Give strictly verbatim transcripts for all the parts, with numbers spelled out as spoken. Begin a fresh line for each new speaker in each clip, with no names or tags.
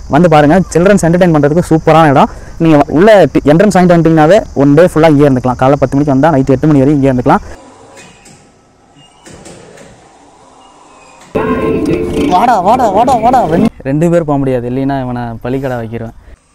வந்து பாருங்கள். Children's entertain பண்ணுறதுக்கு சூப்பரான இடம். நீங்கள் உள்ள என்ட்ரன்ஸ் வாங்கிட்டு வந்துட்டீங்கன்னாவே ஒன் டே ஃபுல்லாக இங்கே இருந்துக்கலாம். காலைல பத்து மணிக்கு வந்தால் நைட்டு எட்டு மணி வரையும் இங்கே இருந்துக்கலாம். வாடா வாடா வாடா வாடா ரெண்டு பேர் போக முடியாது, இல்லைன்னா இவனை பலிக்கடை வைக்கிறேன்.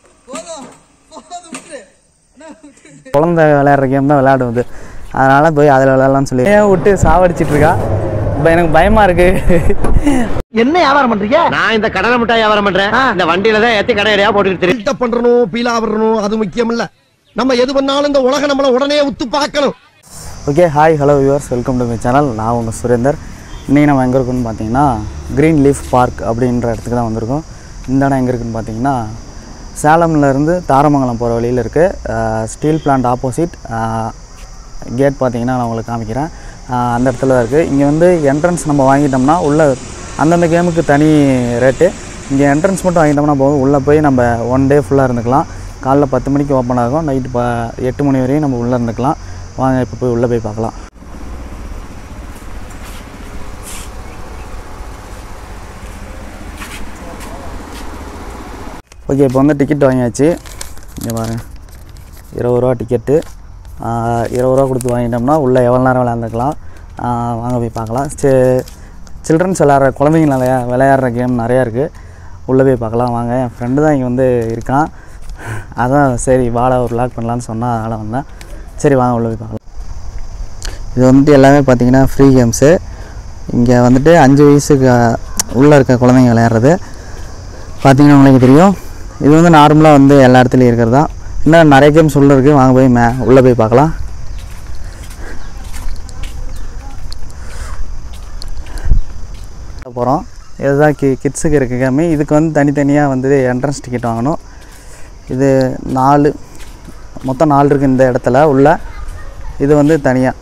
குழந்தை விளையாடுற கேம் தான் விளையாடுவது, அதனால் போய் அதில் விளையாடலாம்னு சொல்லி ஏன் விட்டு சாவடிச்சிட்டு இருக்கா. இப்போ எனக்கு பயமாக இருக்கு.
என்ன வியாபாரம் பண்றீங்க? நான் இந்த கடலை மிட்டாய் வியாபாரம் பண்றேன். இந்த வண்டியில தான் ஏத்தி கடை அடையா போட்டுக்கிட்டு தெரியும் பண்றணும், பீலா வரணும், அது முக்கியம் இல்ல. நம்ம எது பண்ணாலும் இந்த உலகம் நம்மளை உடனே உத்து பார்க்கணும்.
Okay, hi hello viewers, welcome to my channel. நான் உங்கள் சுரேந்தர். இன்றைக்கி நம்ம எங்கே இருக்குன்னு பார்த்தீங்கன்னா க்ரீன் லீஃப் பார்க் அப்படின்ற இடத்துக்கு தான் வந்திருக்கோம். இந்த இடம் எங்கே இருக்குதுன்னு பார்த்தீங்கன்னா சேலம்லேருந்து தாரமங்கலம் போகிற வழியில் இருக்குது. ஸ்டீல் பிளான்ட் ஆப்போசிட் கேட் பார்த்தீங்கன்னா நான் உங்களுக்கு காமிக்கிறேன். அந்த இடத்துல தான் இருக்குது. இங்கே வந்து என்ட்ரன்ஸ் நம்ம வாங்கிட்டோம்னா உள்ளே அந்தந்த கேமுக்கு தனி ரேட்டு. இங்கே என்ட்ரன்ஸ் மட்டும் வாங்கிட்டோம்னா போதும், உள்ளே போய் நம்ம ஒன் டே ஃபுல்லாக இருந்துக்கலாம். காலைல பத்து மணிக்கு ஓப்பன் ஆகும், நைட்டு ப எட்டு மணி வரையும் நம்ம உள்ளே இருந்துக்கலாம். வாங்க இப்போ போய் உள்ளே போய் பார்க்கலாம். ஓகே, இப்போ வந்து டிக்கெட் வாங்கியாச்சு. இங்கே பாருங்கள், இருபது ரூபா டிக்கெட்டு. இருபது ரூபா கொடுத்து வாங்கிட்டோம்னா உள்ளே எவ்வளோ நேரம் விளையாண்டுக்கலாம். வாங்க போய் பார்க்கலாம். சில்ட்ரன்ஸ் விளையாடுற குழந்தைங்க நிறையா விளையாடுற கேம் நிறையா இருக்குது, உள்ளே போய் பார்க்கலாம். வாங்க, என் ஃப்ரெண்டு தான் இங்கே வந்து இருக்கான், அதான் சரி வாடா ஒரு விளாக் பண்ணலான்னு சொன்னால் அதனால் வந்தேன். சரி வாங்க உள்ளே போய் பார்க்கலாம். இது வந்துட்டு எல்லாமே பார்த்திங்கன்னா ஃப்ரீ கேம்ஸு. இங்கே வந்துட்டு அஞ்சு வயசுக்கு உள்ளே இருக்க குழந்தைங்க விளையாடுறது பார்த்திங்கன்னா உங்களுக்கு தெரியும். இது வந்து நார்மலாக வந்து எல்லா இடத்துலையும் இருக்கிறது தான். இன்னும் நிறைய கேம்ஸ் உள்ளே இருக்குது, வாங்க போய் மே உள்ளே போய் பார்க்கலாம். போகிறோம். இதுதான் கி கிட்ஸுக்கு இருக்க கேமு. இதுக்கு வந்து தனித்தனியாக வந்து என்ட்ரன்ஸ் டிக்கெட் வாங்கணும். இது நாலு மொத்தம் நாலு இருக்குது இந்த இடத்துல உள்ள. இது வந்து தனியாக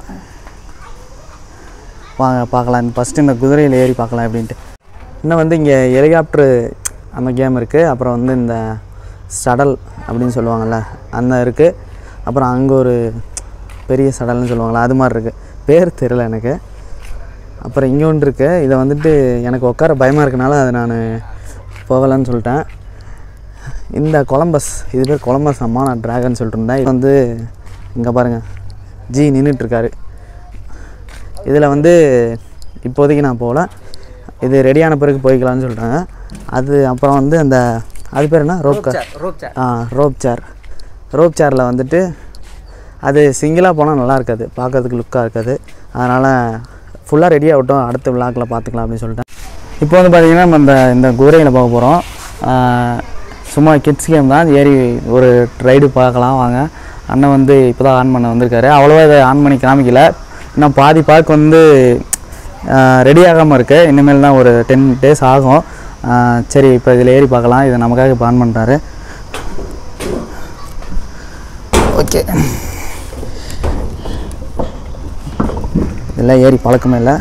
வாங்க பார்க்கலாம். ஃபஸ்ட்டு இந்த குதிரையில் ஏறி பார்க்கலாம் எப்படின்ட்டு. இன்னும் வந்து இங்கே ஹெலிகாப்டரு அந்த கேம் இருக்குது. அப்புறம் வந்து இந்த சடல் அப்படின்னு சொல்லுவாங்கள்ல அந்த இருக்குது. அப்புறம் அங்கே ஒரு பெரிய சடல்னு சொல்லுவாங்களா அது மாதிரி இருக்குது, பேர் தெரியல எனக்கு. அப்புறம் இங்கே ஒன்று இருக்குது. இதை வந்துட்டு எனக்கு உட்கார பயமாக இருக்கனால அதை நான் போகலைன்னு சொல்லிட்டேன். இந்த கொலம்பஸ், இது பேர் கொலம்பஸ் அம்மா, நான் ட்ராகன் சொல்லிட்டு இருந்தேன். இது வந்து இங்கே பாருங்கள், ஜி நின்றுட்டுருக்காரு. இதில் வந்து இப்போதைக்கு நான் போகல, இது ரெடியான பிறகு போய்க்கலான்னு சொல்கிறாங்க. அது அப்புறம் வந்து அந்த அது பேர் என்ன, ரோப் கார், ஆ ரோப் சேர். ரோப் சேரில் வந்துட்டு அது சிங்கிளாக போனால் நல்லா இருக்காது, பார்க்கறதுக்கு லுக்காக இருக்காது. அதனால் ஃபுல்லாக ரெடி ஆகட்டும், அடுத்த விளாக்கில் பார்த்துக்கலாம் அப்படின்னு சொல்லிட்டேன். இப்போ வந்து பார்த்திங்கன்னா நம்ம இந்த இந்த குதிரையில் போக போகிறோம். சும்மா கிட்ஸ் கேம் தான், ஏறி ஒரு ரைடு பார்க்கலாம் வாங்க. அண்ணன் வந்து இப்போ தான் ஆன் பண்ண வந்திருக்காரு, அவ்வளோவா இதை ஆன் பண்ணி காமிக்கல. இன்னும் பாதி பார்க் வந்து ரெடி ஆகாமல் இருக்குது, இனிமேல் தான் ஒரு டென் டேஸ் ஆகும். சரி இப்போ இதில் ஏறி பார்க்கலாம். இதை நமக்காக இப்போ ஆன் பண்ணுறாரு. ஓகே, இதெல்லாம் ஏறி பழக்கமே இல்லை,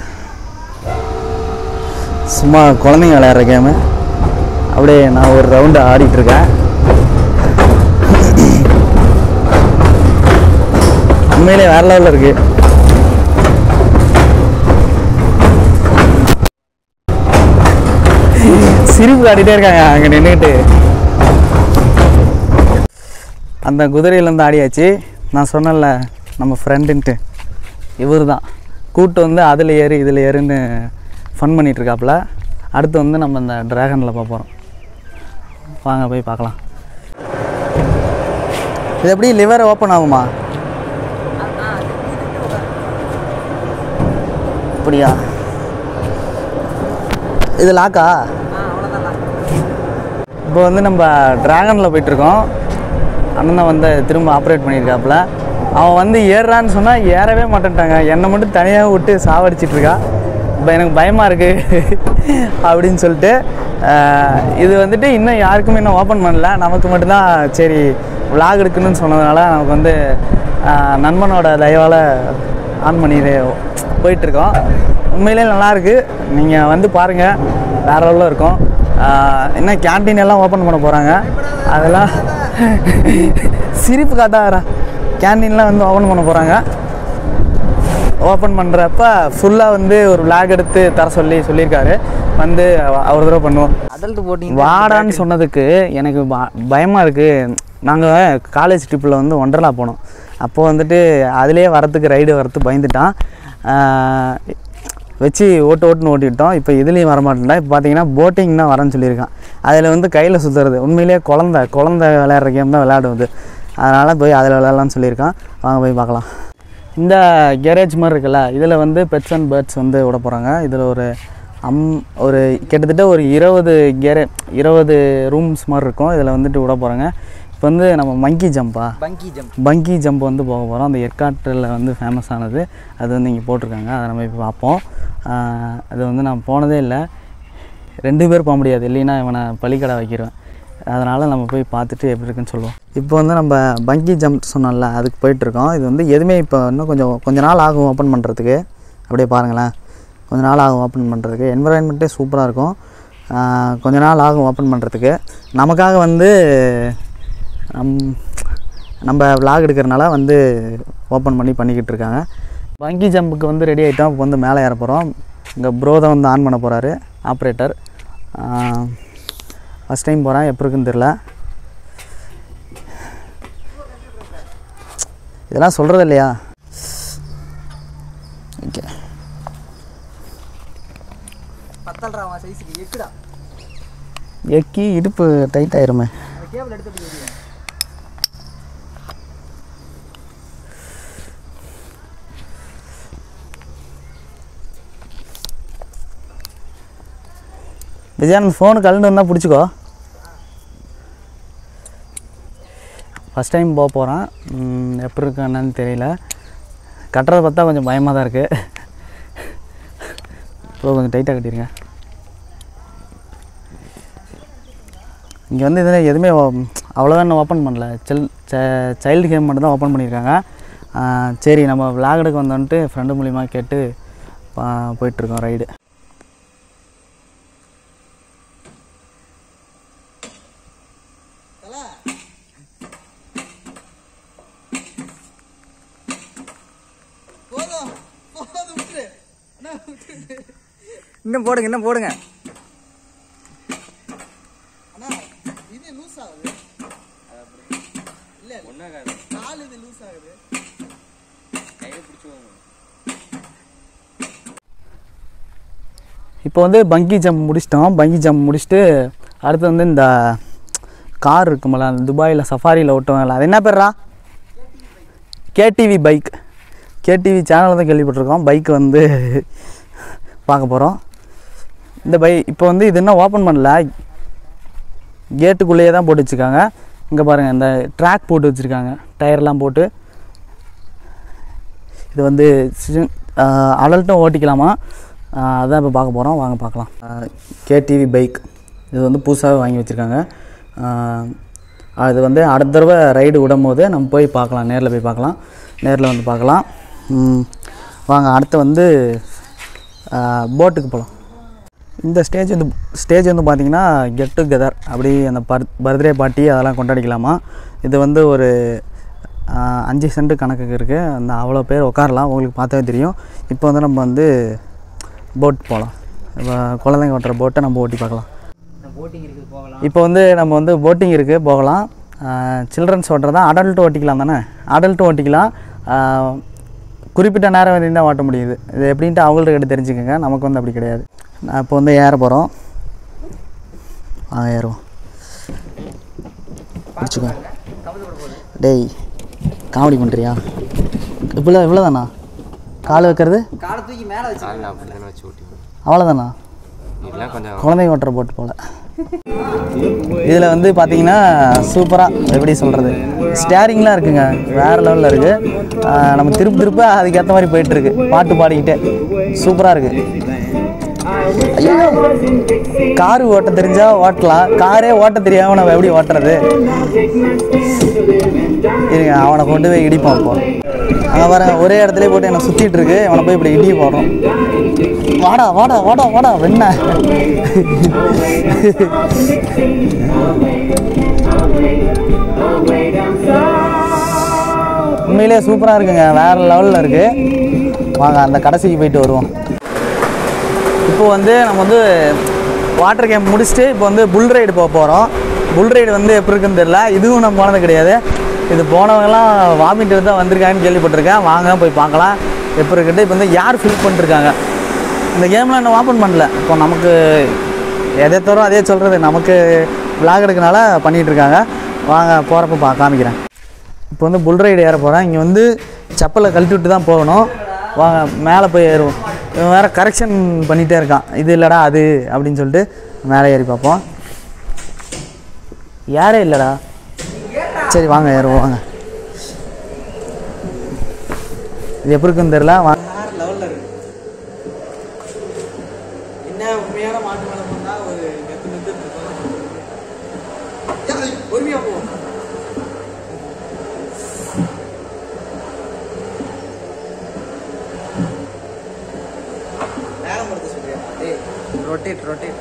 சும்மா குழந்தைங்க விளையாடுற கேமு. அப்படியே நான் ஒரு ரவுண்டு ஆடிட்டுருக்கேன். உண்மையிலே வேறு லெவலில் இருக்குது. சிரிப்பு காட்டிகிட்டே இருக்காங்க அங்கே நின்றுக்கிட்டு. அந்த குதிரையிலேருந்து ஆடியாச்சு. நான் சொன்னேன்ல நம்ம ஃப்ரெண்டுன்ட்டு, இவர் தான் கூப்பிட்டு வந்து அதில் ஏறி இதில் ஏறுன்னு ஃபன் பண்ணிகிட்ருக்காப்புல. அடுத்து வந்து நம்ம இந்த ட்ராகனில் பார்க்க போகிறோம். வாங்க போய் பார்க்கலாம். இது எப்படி லிவர் ஓப்பன் ஆகுமா? அப்படியா? இது லாக்கா? இப்போ வந்து நம்ம ட்ராகனில் போயிட்டுருக்கோம். அண்ணன் வந்து திரும்ப ஆப்ரேட் பண்ணியிருக்காப்புல. அவன் வந்து ஏறுறான்னு சொன்னால் ஏறவே மாட்டேன்ட்டாங்க, என்னை மட்டும் தனியாக விட்டு சாவடிச்சிட்ருக்கா. இப்போ எனக்கு பயமாக இருக்குது அப்படின்னு சொல்லிட்டு இது வந்துட்டு இன்னும் யாருக்குமே இன்னும் ஓப்பன் பண்ணல. நமக்கு மட்டும்தான் சரி விளாக் எடுக்கணும்னு சொன்னதுனால நமக்கு வந்து நண்பனோட தயவால் ஆன் பண்ணி போயிட்டுருக்கோம். உண்மையிலே நல்லாயிருக்கு, நீங்கள் வந்து பாருங்கள், வேறு லெவலில் இருக்கும். இன்னும் கேன்டீன் எல்லாம் ஓப்பன் பண்ண போகிறாங்க. அதெல்லாம் சிரிப்பு காட்டாரா, கேன்டீன்லாம் வந்து ஓப்பன் பண்ண போகிறாங்க. ஓப்பன் பண்ணுறப்ப ஃபுல்லாக வந்து ஒரு விளாக் எடுத்து தர சொல்லி சொல்லியிருக்காரு. வந்து ஒரு தடவை பண்ணுவோம்.
அடல்ட் போட்டிங்
வாடான்னு சொன்னதுக்கு எனக்கு பயமாக இருக்குது. நாங்கள் காலேஜ் ட்ரிப்பில் வந்து ஒண்டர்லா போனோம். அப்போது வந்துட்டு அதிலே வரத்துக்கு ரைடு வரத்துக்கு பயந்துட்டான். வச்சு ஓட்டு ஓட்டுன்னு ஓட்டிவிட்டோம். இப்போ இதுலேயும் வரமாட்டேன்டா. இப்போ பார்த்தீங்கன்னா போட்டிங் தான் வரேன்னு சொல்லியிருக்கான். அதில் வந்து கையில் சுற்றுறது உண்மையிலேயே குழந்த குழந்த விளையாடுற கேம் தான் விளையாடுவது. அதனால் போய் அதில் விளையாடலான்னு சொல்லியிருக்கான். வாங்க போய் பார்க்கலாம். இந்த கேரேஜ் மாதிரி இருக்குல்ல, இதில் வந்து பெட்ஸ் அண்ட் பேர்ட்ஸ் வந்து விட போகிறாங்க. இதில் ஒரு அம் ஒரு கிட்டத்தட்ட ஒரு இருபது கேரே இருபது ரூம்ஸ் மாதிரி இருக்கும். இதில் வந்துட்டு விட போகிறாங்க. இப்போ வந்து நம்ம மங்கி ஜம்பா
பங்கி ஜம்ப்
பங்கி ஜம்ப் வந்து போக போகிறோம். அந்த ஏற்காட்டில் வந்து ஃபேமஸ் ஆனது அது வந்து இங்கே போட்டிருக்காங்க. அதை நம்ம இப்போ பார்ப்போம். அது வந்து நான் போனதே இல்லை. ரெண்டு பேர் போக முடியாது, இல்லைன்னா இவனை பலிக்கடை வைக்கிறேன். அதனால் நம்ம போய் பார்த்துட்டு எப்படி இருக்குன்னு சொல்லுவோம். இப்போ வந்து நம்ம பங்கி ஜம்ப் சொன்னோம்ல, அதுக்கு போயிட்டுருக்கோம். இது வந்து எதுவுமே இப்போ இன்னும் கொஞ்சம் கொஞ்ச நாள் ஆகும் ஓப்பன் பண்ணுறதுக்கு. அப்படியே பாருங்களேன், கொஞ்ச நாள் ஆகும் ஓப்பன் பண்ணுறதுக்கு. என்விரான்மெண்ட்டே சூப்பராக இருக்கும். கொஞ்ச நாள் ஆகும் ஓப்பன் பண்ணுறதுக்கு. நமக்காக வந்து நம் நம்ம விளாக் எடுக்கிறனால வந்து ஓப்பன் பண்ணி பண்ணிக்கிட்டு இருக்காங்க. பங்கி ஜம்புக்கு வந்து ரெடி ஆகிட்டோம். இப்போ வந்து மேலே ஏற போகிறோம். இங்கே ப்ரோ தான் வந்து ஆன் பண்ண போகிறாரு, ஆப்ரேட்டர். ஃபஸ்ட் டைம் போகிறேன், எப்படி இருக்குன்னு தெரில. இதெல்லாம் சொல்கிறது இல்லையா? ஓகே,
பத்தல்றாவா சைஸுக்கு எக்குடா
எக்கி இடுப்பு டைட் ஆயிருமே.
கேபிள் எடுத்துட்டு
விஜயானந்த் ஃபோனு கலந்து வந்தால் பிடிச்சிக்கோ. ஃபஸ்ட் டைம் போக போகிறேன். எப்படி இருக்கு என்னன்னு தெரியல. கட்டுறதை பார்த்தா கொஞ்சம் பயமாக தான் இருக்குது. இப்போ கொஞ்சம் டைட்டாக கட்டிடுங்க. இங்கே வந்து இதில் எதுவுமே அவ்வளோதான் இன்னும் ஓப்பன் பண்ணல. சில் சைல்டு கேம் மட்டும் தான் ஓப்பன் பண்ணியிருக்காங்க. சரி, நம்ம விளாக் எடுக்க வந்தோன்ட்டு ஃப்ரெண்டு மூலிமா கேட்டு போயிட்டுருக்கோம் ரைடு.
இன்னும் போடுங்க, இன்னும் போடுங்க.
அண்ணா இது லூஸ் ஆகுது. இல்ல ஒண்ணாகாது. கால் இது லூஸ் ஆகுது. கையில பிடிச்சுவாங்க.
இப்போ வந்து பங்கி ஜம்ப் முடிச்சிட்டோம். பங்கி ஜம்ப் முடிச்சுட்டு அடுத்து வந்து இந்த கார் இருக்குமில்ல, அந்த துபாயில் சஃபாரியில் ஓட்டுவாங்கல்ல, அது என்ன பேர்ரா? KTV bike. கேடிவி சேனலில் தான் கேள்விப்பட்டிருக்கோம். பைக் வந்து பார்க்க போகிறோம். இந்த பை இப்போ வந்து இது இன்னும் ஓப்பன் பண்ணல, கேட்டுக்குள்ளேயே தான் போட்டு வச்சுருக்காங்க. இங்கே பாருங்கள், இந்த ட்ராக் போட்டு வச்சுருக்காங்க, டயர்லாம் போட்டு. இது வந்து அடல்ட்டும் ஓட்டிக்கலாமா, அதான் இப்போ பார்க்க போகிறோம். வாங்க பார்க்கலாம். கேடிவி பைக் இது வந்து புதுசாகவே வாங்கி வச்சுருக்காங்க. அது வந்து அடுத்த தடவை ரைடு விடும் போது நம்ம போய் பார்க்கலாம், நேரில் போய் பார்க்கலாம். நேரில் வந்து பார்க்கலாம். வாங்க அடுத்து வந்து போட்டுக்கு போகலாம். இந்த ஸ்டேஜ் வந்து ஸ்டேஜ் வந்து பார்த்திங்கன்னா கெட் டுகெதர், அப்படி அந்த பர் பர்த்டே பார்ட்டி அதெல்லாம் கொண்டாடிக்கலாமா. இது வந்து ஒரு அஞ்சு சென்ட் கணக்குக்கு இருக்குது. அந்த அவ்வளோ பேர் உட்காரலாம், உங்களுக்கு பார்த்தாவே தெரியும். இப்போ வந்து நம்ம வந்து போட் போகலாம். இப்போ குழந்தைங்க ஓட்டுற போட்டை நம்ம ஓட்டி பார்க்கலாம்.
போட்டிங் இருக்குது, போகலாம்.
இப்போ வந்து நம்ம வந்து போட்டிங் இருக்குது, போகலாம். சில்ட்ரன்ஸ் ஓட்டுறதா, அடல்ட்டு ஓட்டிக்கலாம் தானே? அடல்ட்டு ஓட்டிக்கலாம். குறிப்பிட்ட நேரம் வரையும் தான் ஓட்ட முடியுது. இது எப்படின்ட்டு அவங்கள்ட்ட கிட்ட தெரிஞ்சுக்கோங்க. நமக்கு வந்து அப்படி கிடையாது. நான் இப்போ வந்து ஏற போகிறோம். ஆ ஏறுவோம். பிடிச்சிக்கோ. டேய், காமெடி பண்ணுறியா? இவ்வளோ இவ்வளோ தானா கால் வைக்கிறது?
காலை தூக்கி மேலே வச்சு
அவ்வளோதானா? குழந்தைங்க ஓட்டுற போட்டு போல். இதில் வந்து பார்த்தீங்கன்னா சூப்பராக, எப்படி சொல்கிறது, ஸ்டேரிங்லாம் இருக்குங்க, வேறு லெவலில் இருக்குது. நம்ம திருப்பி திருப்ப அதுக்கேற்ற மாதிரி போயிட்டுருக்கு, பாட்டு பாடிக்கிட்டே சூப்பராக இருக்குது. ஐயோ, காரு ஓட்ட தெரிஞ்சால் ஓட்டலாம், காரே ஓட்ட தெரியாமல் நம்ம எப்படி ஓட்டுறது? இருங்க, அவனை கொண்டு போய் இடிப்பான். இப்போ அங்கே வர ஒரே இடத்துல போட்டு என்னை சுற்றிட்டு இருக்கு. அவனை போய் இப்படி இடி போடுறோம். வாடா வாடா வாடா வாடா வெண்ண. உண்மையிலே சூப்பராக இருக்குங்க, வேறு லெவலில் இருக்குது. வாங்க அந்த கடைசிக்கு போயிட்டு வருவோம். இப்போ வந்து நம்ம வந்து வாட்டர் கேம்ப் முடிச்சுட்டு இப்போ வந்து புல் ரைடு போக போகிறோம். புல் ரைடு வந்து எப்படி இருக்குன்னு தெரியல, இதுவும் நான் போனது கிடையாது. இது போனவங்கலாம் வாமிட்டு தான் வந்திருக்காங்கன்னு கேள்விப்பட்டிருக்கேன். வாங்க போய் பார்க்கலாம் எப்படி இருக்குன்ட்டு. இப்போ வந்து யார் ஃபில் பண்ணிருக்காங்க இந்த கேம்லாம் இன்னும் ஓப்பன் பண்ணல. இப்போ நமக்கு எதை தவிர அதே சொல்கிறது, நமக்கு விளாக் எடுக்கனால பண்ணிகிட்ருக்காங்க. வாங்க போகிறப்ப பா காமிக்கிறேன். இப்போ வந்து புல் ரைடு ஏற போகிறேன். இங்கே வந்து செப்பலை கழட்டி விட்டு தான் போகணும். வாங்க மேலே போய் ஏறுவோம். இவன் வேறு கரெக்ஷன் பண்ணிகிட்டே இருக்கான், இது இல்லைடா அது அப்படின்னு சொல்லிட்டு. மேலே ஏறி பார்ப்போம். யாரே இல்லைடா. சரி வாங்க ஏறுவோம். வாங்க இது எப்படி இருக்குன்னு தெரியல. வாங்க
லெவலில் இருக்கு. என்ன உண்மையான மாட்டு மேலே போனால் ஒரு நெத்து நெத்து பொறுமையாக போவோம். வேகம் படுத்த சொல்றியா? டேய் ரொட்டேட் ரொட்டேட்.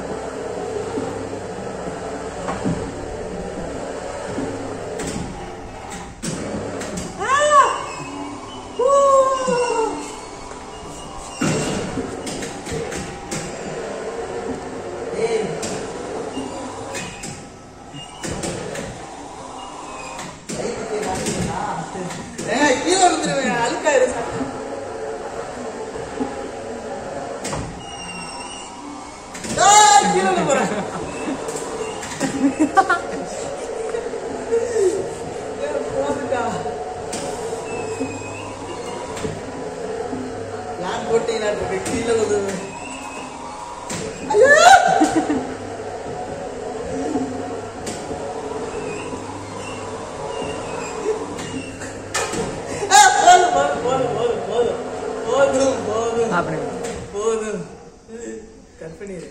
போதும் கட் பண்ணிடு.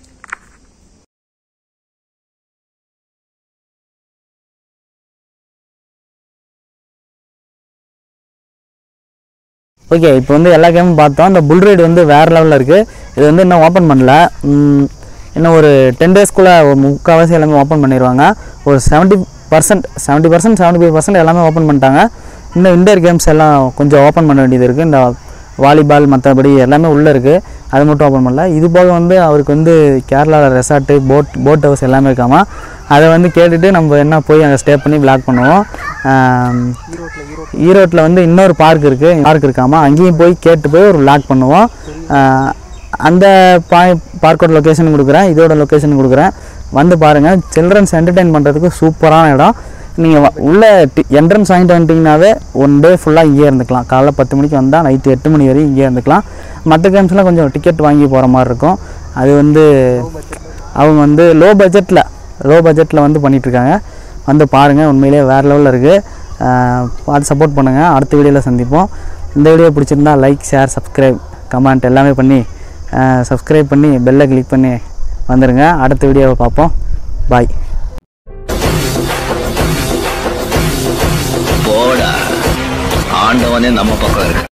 ஓகே, இப்போ வந்து எல்லா கேமும் பார்த்தோம். இந்த புல் ரைடு வந்து வேறு லெவலில் இருக்குது. இது வந்து இன்னும் ஓப்பன் பண்ணல. இன்னும் ஒரு டென் டேஸ்க்குள்ளே ஒரு முக்கால்வாசி எல்லாமே ஓப்பன் பண்ணிடுவாங்க. ஒரு seventy percent seventy percent seventy five percent எல்லாமே ஓப்பன் பண்ணிட்டாங்க. இன்னும் இண்டோர் கேம்ஸ் எல்லாம் கொஞ்சம் ஓப்பன் பண்ண வேண்டியது இருக்குது. இந்த வாலிபால் மற்றபடி எல்லாமே உள்ளே இருக்குது, அது மட்டும் ஓப்பன் பண்ணல. இது போக வந்து அவருக்கு வந்து கேரளாவில் ரெசார்ட்டு, போட் போட் ஹவுஸ் எல்லாமே இருக்காமா. அதை வந்து கேட்டுட்டு நம்ம என்ன போய் அங்கே ஸ்டே பண்ணி விளாக் பண்ணுவோம். ஈரோட்டில் வந்து இன்னொரு பார்க் இருக்குது, பார்க் இருக்காமா, அங்கேயும் போய் கேட்டு போய் ஒரு விளாக் பண்ணுவோம். அந்த பாய் பார்க்கோட லொக்கேஷன் கொடுக்குறேன், இதோட லொக்கேஷன் கொடுக்குறேன், வந்து பாருங்கள். சில்ட்ரன்ஸ் என்டர்டெயின் பண்ணுறதுக்கு சூப்பரான இடம். நீங்கள் உள்ளே என்ட்ரன்ஸ் வாங்கிட்டு வந்துட்டிங்கனாவே ஒன் டே ஃபுல்லாக இங்கே இருந்துக்கலாம். காலைல பத்து மணிக்கு வந்தால் நைட்டு எட்டு மணி வரையும் இங்கே இருந்துக்கலாம். மற்ற கேம்ஸ்லாம் கொஞ்சம் டிக்கெட் வாங்கி போகிற மாதிரி இருக்கும். அது வந்து அவங்க வந்து லோ பட்ஜெட்டில் லோ பட்ஜெட்டில் வந்து பண்ணிகிட்ருக்காங்க. வந்து பாருங்கள், உண்மையிலே வேறு லெவலில் இருக்குது. பார்த்து சப்போர்ட் பண்ணுங்கள். அடுத்த வீடியோவில் சந்திப்போம். இந்த வீடியோ பிடிச்சிருந்தா லைக், ஷேர், சப்ஸ்கிரைப், கமெண்ட் எல்லாமே பண்ணி சப்ஸ்கிரைப் பண்ணி பெல்லை கிளிக் பண்ணி வந்துடுங்க. அடுத்த வீடியோவை பார்ப்போம். பாய்.
போடா, ஆண்டவனே நம்ம பக்கம் இருக்கு.